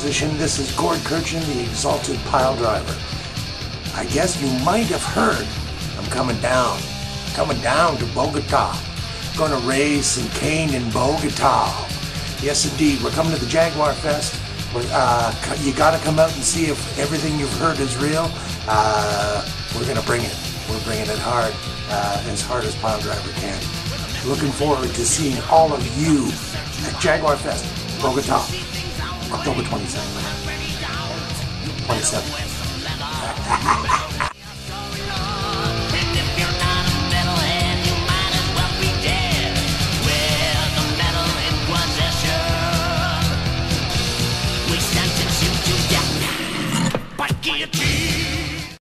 musician. This is Gorg the exalted Piledriver. I guess you might have heard I'm coming down to Bogota. Gonna raise some cane in Bogota. Yes, indeed. We're coming to the Jaguar Fest. You gotta come out and see if everything you've heard is real. We're gonna bring it. We're bringing it hard as Piledriver can. Looking forward to seeing all of you at Jaguar Fest, Bogota, October 27th. 27th. Guillotine!